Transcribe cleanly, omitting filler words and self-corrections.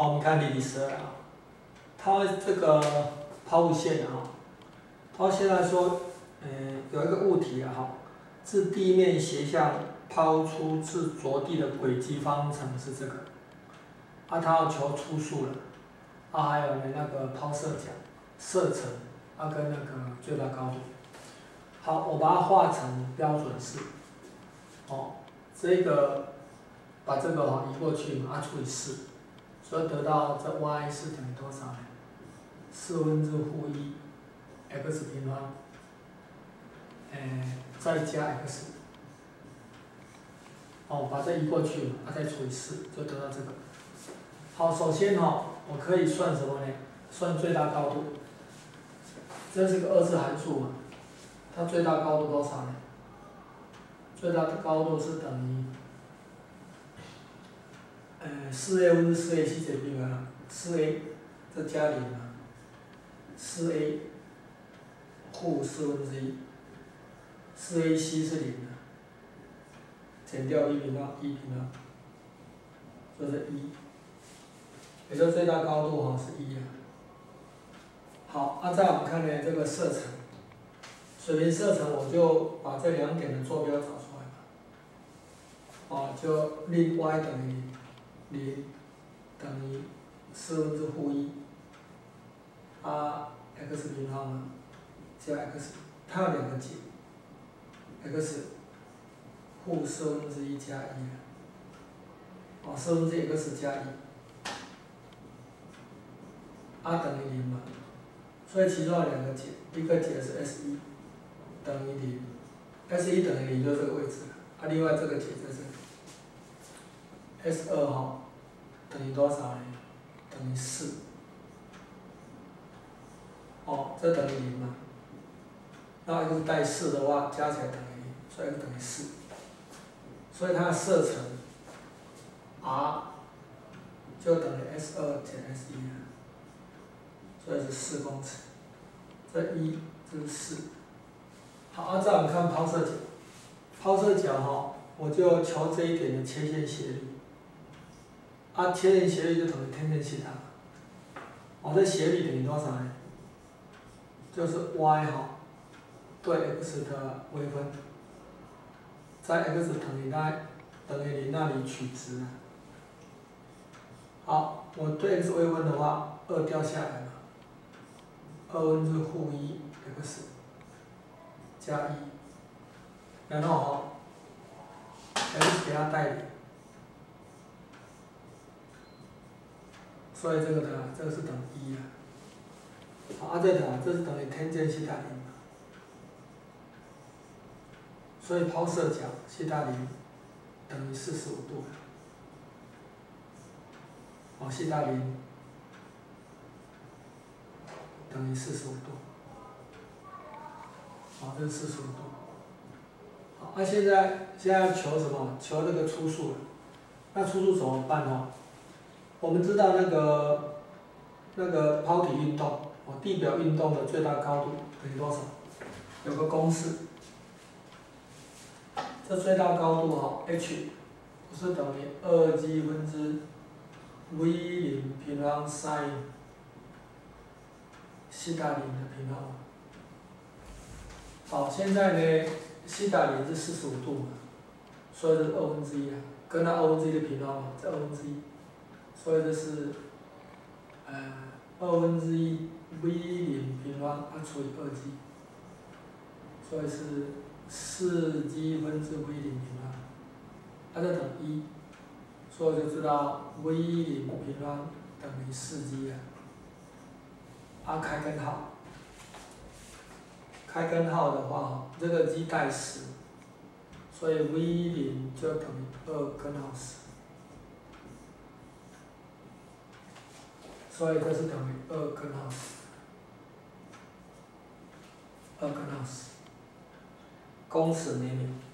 好，我们看例题12啊，它这个抛物线啊，它现在说，有一个物体啊，自地面斜向抛出至着地的轨迹方程是这个，啊，它要求初速了，啊，还有呢那个抛射角、射程，啊跟那个最大高度。好，我把它画成标准式，哦，这个把这个移过去嘛，除以4。所以得到这 y 是等于多少呢？1/4 x 平方，再加 x， 哦，把这移过去嘛，再除以4，就得到这个。好，首先我可以算什么呢？算最大高度。这是个2次函数嘛，它最大高度多少呢？最大的高度是等于4a-4ac 解平方，4a 这加0嘛，4a 负1/4 4ac 是0的，减掉1平方，这是1，也就是最大高度是1啊。好，再我们看呢这个射程，水平射程我就把这2点的坐标找出来嘛，就令 y 等于0等于1/4，x 平方嘛，加 x， 它有2个解 ，x 负1/4加1，1/4x 加1，等于0嘛，所以其中有2个解，一个解是 s1 等于0，s1 等于0就这个位置了，另外这个解在这里 ，s2 等于多少呢？等于4。这等于0嘛？那 x 带4的话，加起来等于0，所以 x 等于4。所以它的射程 r 就等于 s2减 s1 了，所以是4公尺。这1，这是4。好，再我们看抛射角。抛射角我就求这一点的切线斜率。切线斜率就等于 tan 西塔。这斜率等于多少呢？就是 y 对 x 的微分，在 x 等于0那里取值。好，我对 x 微分的话，2掉下来嘛，1/-x 加1，然后x 给它带0，所以这个是等于1啊。好，这是等于 tan 西塔0。所以抛射角西塔0等于45度。西塔0等于45度。这是45度。好，现在要求什么？求这个初速。那初速怎么办呢？我们知道那个抛体运动，地表运动的最大高度等于多少？有个公式。这最大高度h 是等于2g分之 v0 平方 sin 西塔0的平方。好，现在呢，西塔0是45度嘛，所以这是1/2啊，跟它1/2的平方嘛，这1/2，所以这是1/2 v0 平方除以2g，所以是4g分之 v0 平方，这等于1，所以就知道 v0 平方等于4g啊。开根号。开根号的话，这个 g 带10，所以 v0 就等于2根号10，所以这是等于2根号10，2根号10，公尺每秒。